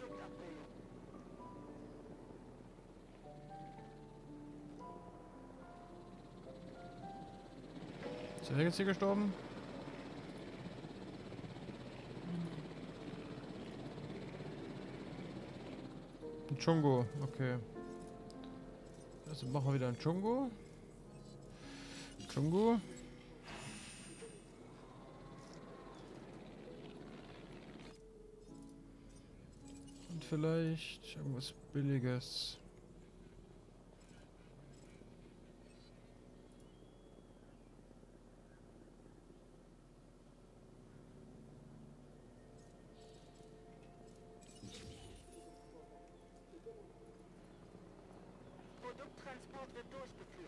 Ist der jetzt hier gestorben? Ein Chungo, okay. Also machen wir wieder einen Chungo. Chungo. Und vielleicht irgendwas Billiges. Produkttransport wird durchgeführt.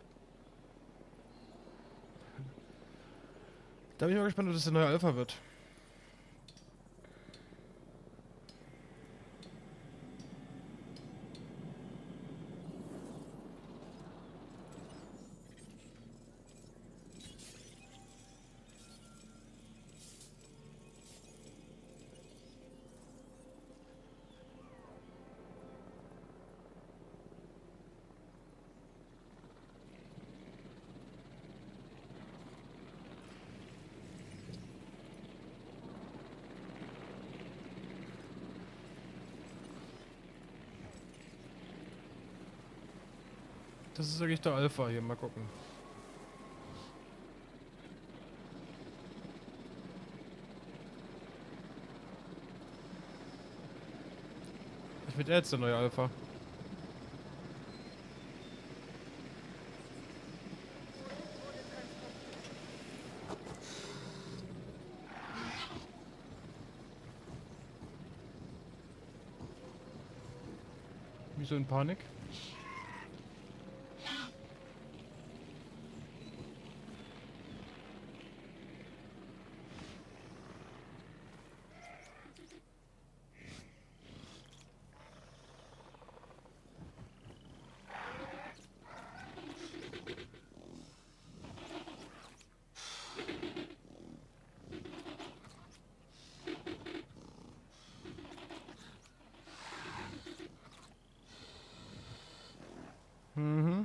Da bin ich mal gespannt, ob das der neue Alpha wird. Das ist eigentlich der Alpha hier, mal gucken. Ich bin jetzt der neue Alpha. Wieso in Panik? Mhm.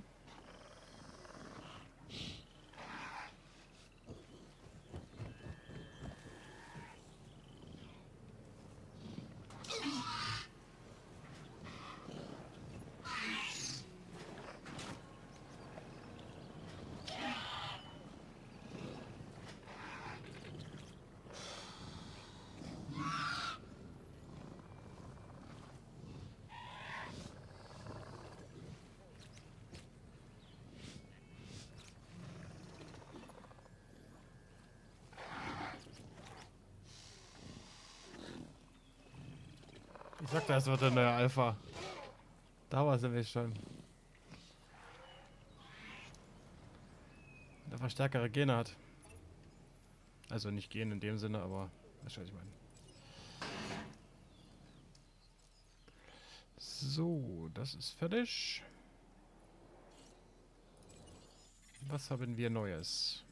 Ich sagte, das wird der neue Alpha. Da war es nämlich schon. Der einfach stärkere Gene hat. Also nicht Gene in dem Sinne, aber weißt du, was ich meine. So, das ist fertig. Was haben wir Neues?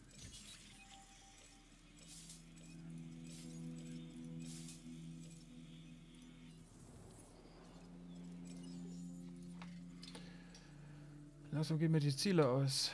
Langsam gehen mir die Ziele aus.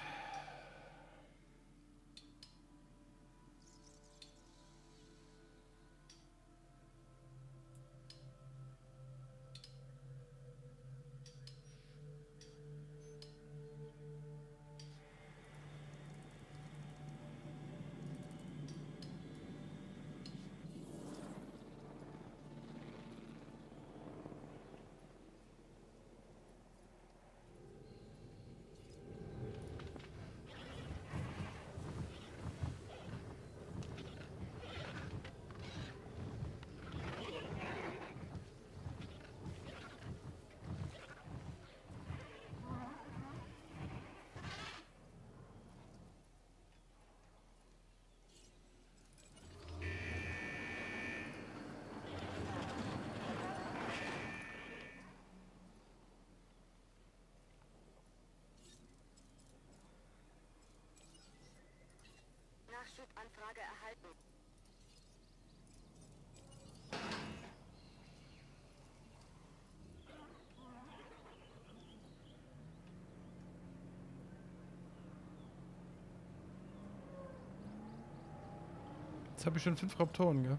Jetzt habe ich schon 5 Raptoren, gell?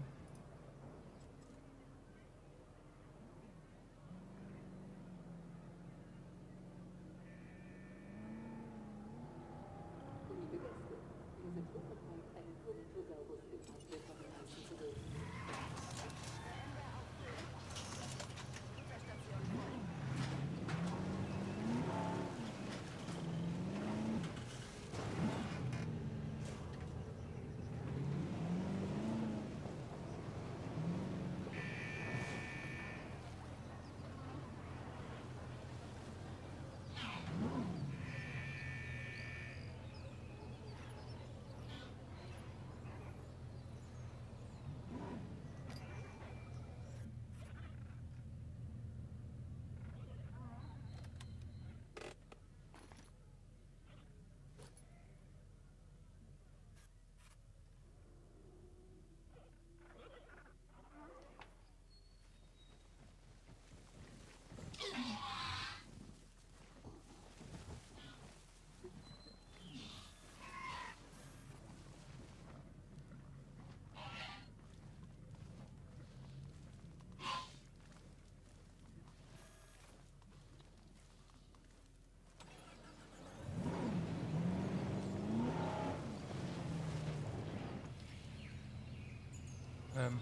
Ähm.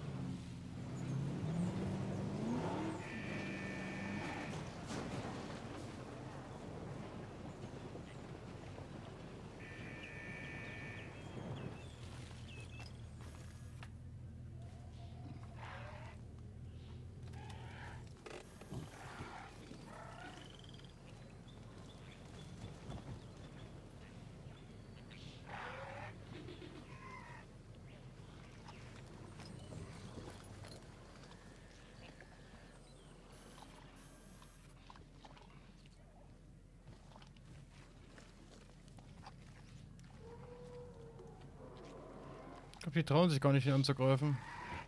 Ich glaube, die trauen sich gar nicht, ihn anzugreifen.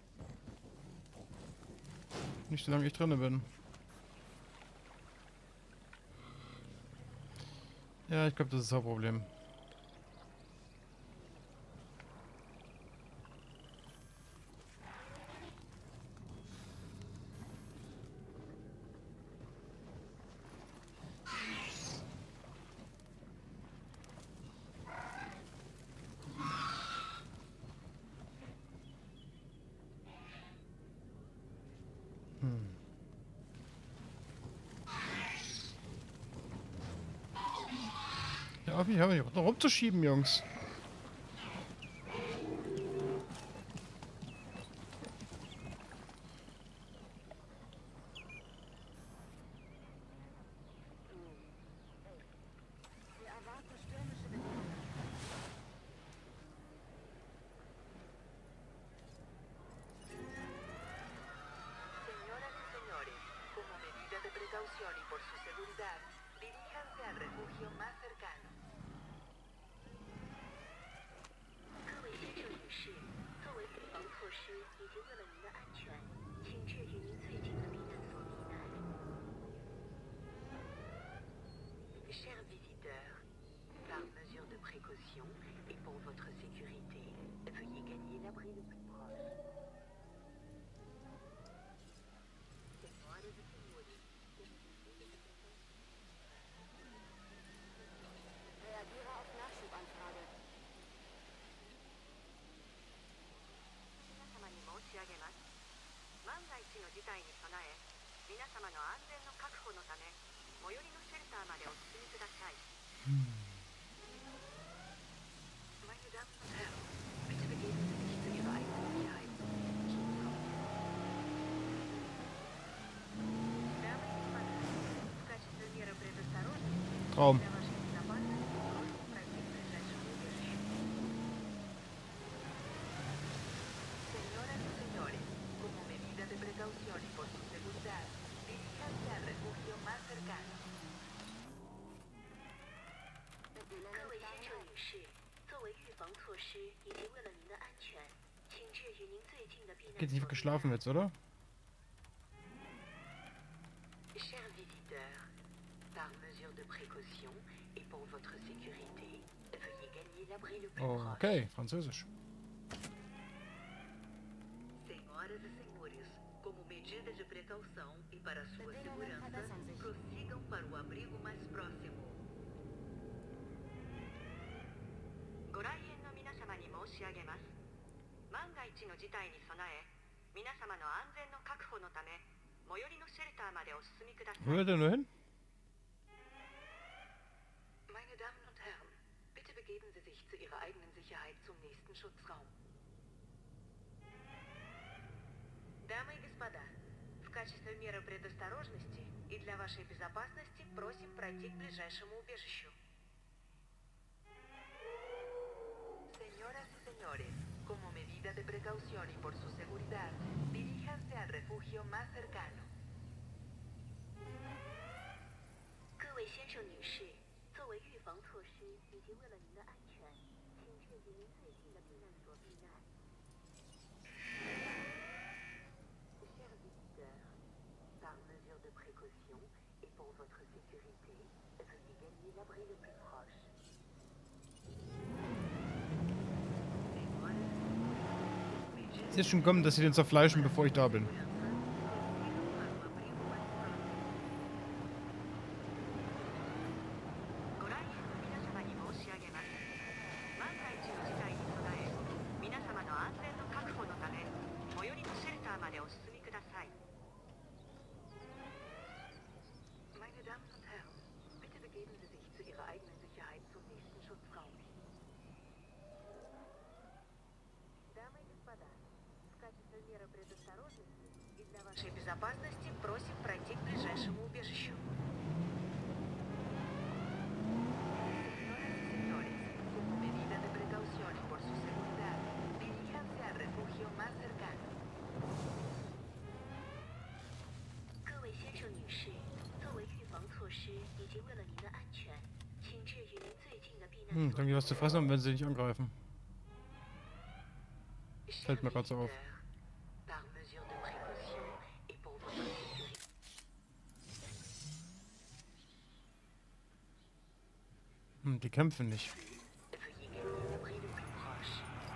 Nicht solange ich drin bin. Ja, ich glaube, das ist das Hauptproblem. Ja, auf mich noch rumzuschieben, Jungs. Wir erwarten stürmische Bedingungen. Señoras y señores, como medida de precaución y por su seguridad, diríjanse al refugio más cercano. 各位先生女士，作为预防措施以及为了您的安全，请至离您最近的避难所避难。 Chers visiteurs, par mesure de précaution et pour votre sécurité, veuillez gagner l'abri le plus proche. Senhoras e senhores, Reagiere auf Nachschubanfrage. 皆様に申し上げます。万が一の事態に備え、皆様の安全の確保のため、最寄りのシェルターまでお進みください。Meine Damen und Herren, bitte begeben Sie sich zu Ihrer eigenen Sicherheit. Дамы и господа, в качестве меры предосторожности Traum. для вашей безопасности просим пройти в ближайшее убежище. Señoras y señores, como medida de precaución y por su seguridad, diríjanse al refugio más cercano. 各位先生女士，作为预防措施以及为了您的安全，请至离您最近的避难所 Geht nicht 避 geschlafen 难。 jetzt, oder? Chers visiteurs, par mesure de précaution et pour votre sécurité, veuillez gagner l'abri le plus proche. Okay, Französisch. medida de precaução e para sua Bedingungen segurança, verbessern sich. prossigam para o abrigo mais próximo. ご来園の皆様に申し上げます。万が一の事態に備え、皆様の安全の確保のため、最寄りのシェルターまでお進みください。 Wo will der nur hin? Meine Damen und Herren, bitte begeben Sie sich zu Ihrer eigenen Sicherheit zum nächsten Schutzraum. Дамы и господа, в качестве меры предосторожности и для вашей безопасности просим пройти к ближайшему убежищу. Señoras y señores, como medida de precaución y por su seguridad, diríjanse al refugio más cercano. 各位先生女士，作为预防措施以及为了您的安全，请至离您最近的避难所避难。Chers visiteurs, par mesure de précaution et pour votre sécurité, veuillez gagner l'abri le plus proche. Ich sehe schon kommen, dass sie den zerfleischen, bevor ich da bin. Meine Damen und Herren, bitte begeben Sie sich zu Ihrer eigenen Sicherheit zum nächsten Schutzraum. Дамы и господа, в качестве меры предосторожности и для вашей безопасности просим пройти к ближайшему убежищу. Señoras y señores, como medida de precaución y por su seguridad, diríjanse al refugio más cercano. 各位先生女士，作为预防措施以及为了您的安全，请至离您最近的避难 Hm, 所。 dann die was zu fressen haben, wenn sie nicht angreifen. Fällt mir Chers gerade so auf. visiteurs, par mesure de précaution et pour votre sécurité. Hm, die kämpfen nicht. Veuillez gagner l'abri le plus proche.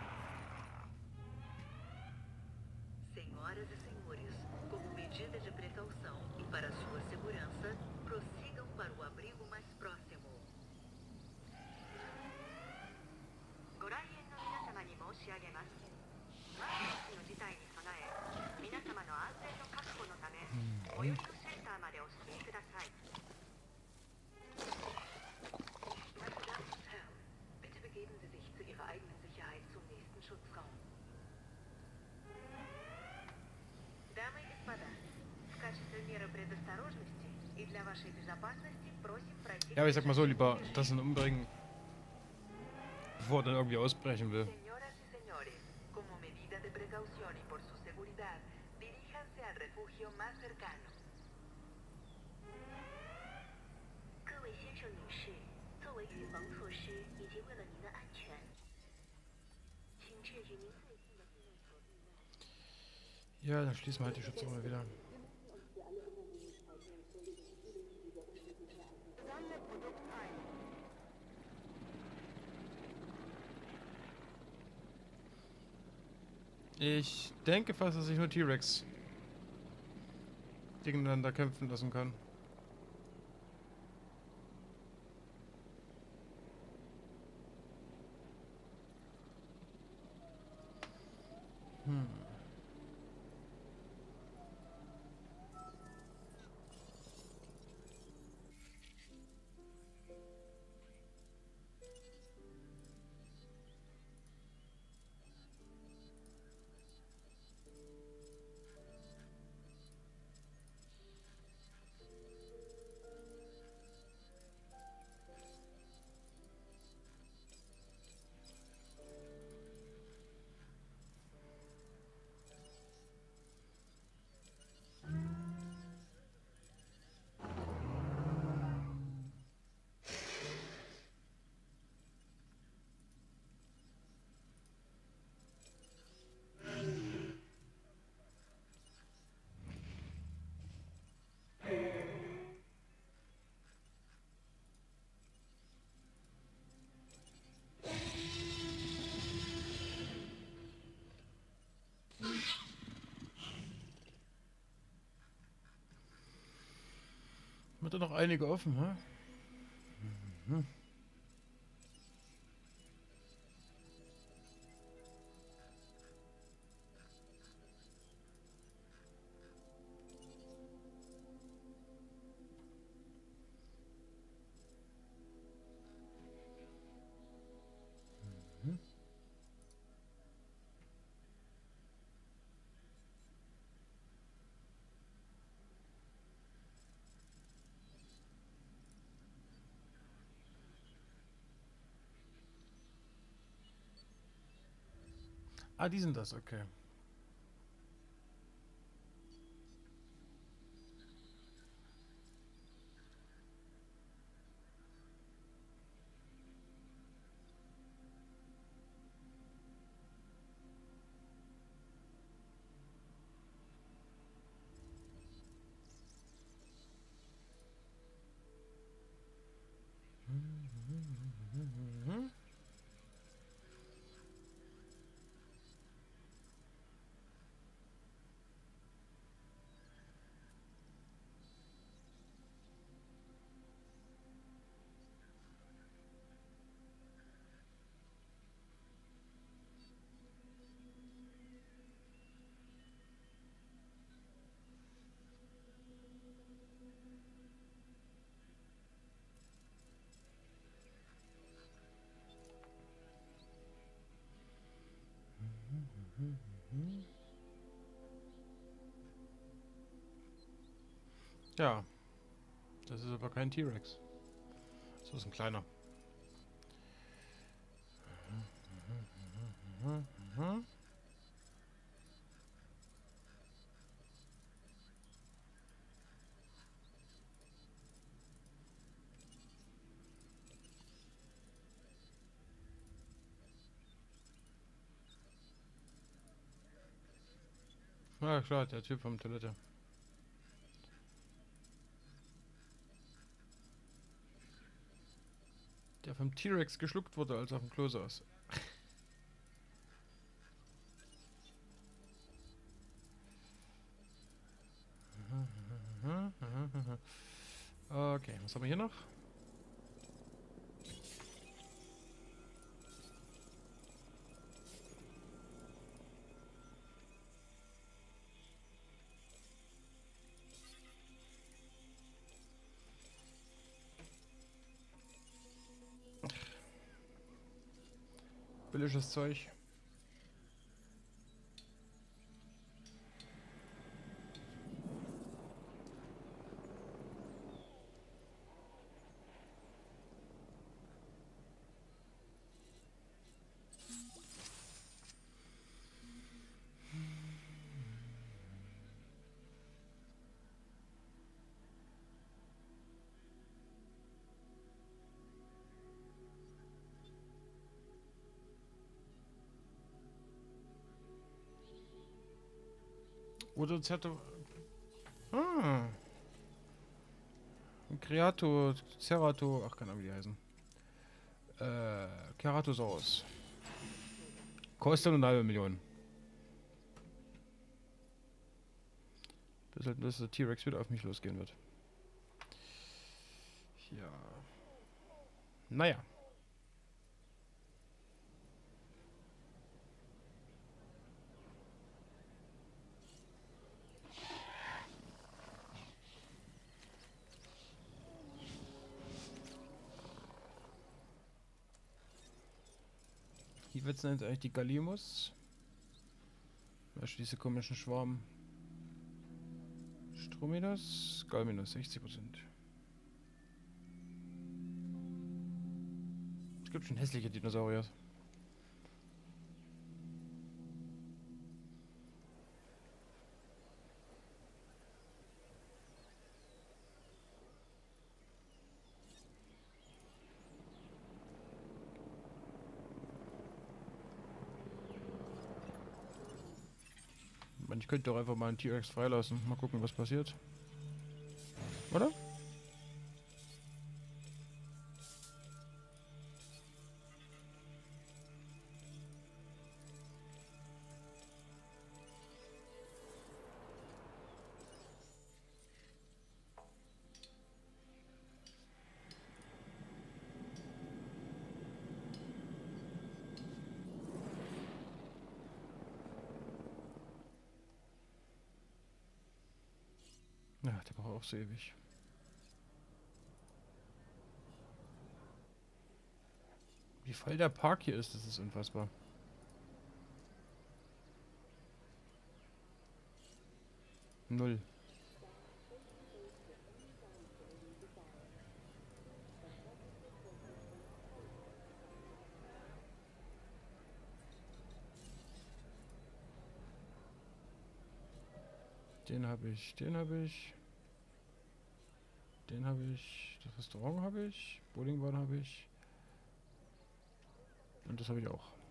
Senhoras e senhores, como medida de precaução e para sua segurança, prossigam para o abrigo mais próximo. ご来園の皆様に申し上げます。万が一の事態に備え、皆様の安全の確保のため、最寄りのシェルターまでお進みください。Meine Damen und Herren, bitte begeben Sie sich zu Ihrer eigenen Sicherheit zum nächsten Schutzraum. Дамы и господа, в качестве меры предосторожности и для вашей безопасности просим пройти... Ja, aber ich sag mal so, lieber das dann umbringen, bevor er dann irgendwie ausbrechen will. Señoras y señores, como medida de precaución y por su seguridad, diríjanse al refugio más cercano. 各位先生女士，作为预防措施以及为了您的安全，请至离您最近的避难所避难。 Ja, dann schließen wir halt die Schutzräume wieder. Sammle Produkt ein. Ich denke fast, dass ich nur T-Rex gegeneinander kämpfen lassen kann. Hat er noch einige offen, hä? Mhm. Mhm. Ah, die sind das, okay. Mhm. Mhm. Ja, das ist aber kein T-Rex. Das ist ein kleiner. Mhm. Mhm. Ja klar, der Typ vom Toilette. Der vom T-Rex geschluckt wurde, als er auf dem Klo saß. Okay, was haben wir hier noch? Billiges Zeug. Oder Zerto... Ah. Ein Creato, Cerato... Ach, keine Ahnung, wie die heißen. Ceratosaurus. Kostet eine halbe Million. Bis halt, dass der T-Rex wieder auf mich losgehen wird. Ja. Naja. Wie wird es denn jetzt eigentlich die Galimus? Diese komischen Schwarm. Strominus, Galminus, 60%. Es gibt schon hässliche Dinosaurier. Ich könnte doch einfach mal einen T-Rex freilassen. Mal gucken, was passiert. Oder? Ja, der braucht auch so ewig. Wie voll der Park hier ist, das ist unfassbar. Null. Den habe ich, den habe ich. Den habe ich. Das Restaurant habe ich. Bowlingbahn habe ich. Und das habe ich auch.